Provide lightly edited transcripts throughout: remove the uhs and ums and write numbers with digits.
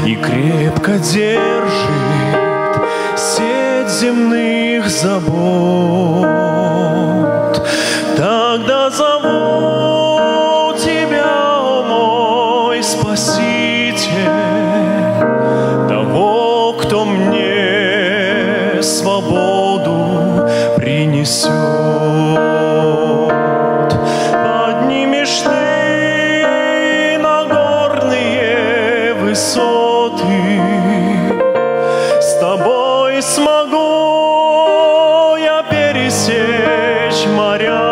и крепко держит сеть земных забот. Тогда зову Тебя, о мой Спаситель, того, кто мне свободу принесет. Поднимешь Ты на горные высоты, с Тобой смогу я пересечь моря.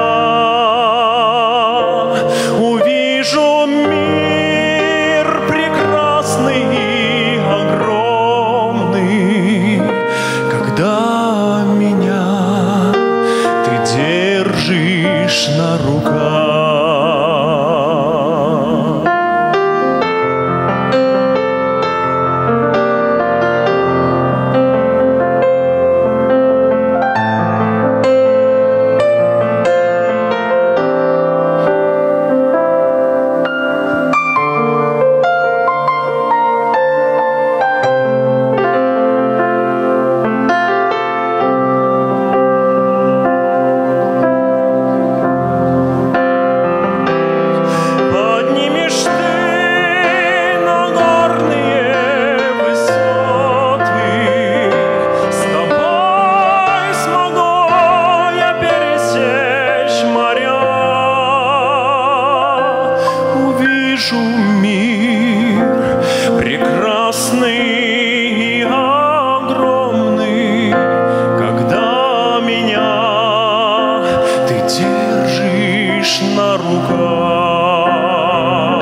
Увижу мир прекрасный и огромный, когда меня Ты держишь на руках. Вижу мир прекрасный и огромный, когда меня Ты держишь на руках.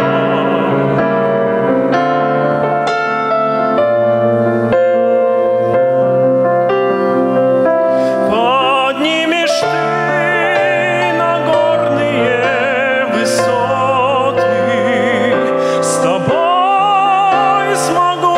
Поднимешь Ты на горные высоты, с Тобой смогу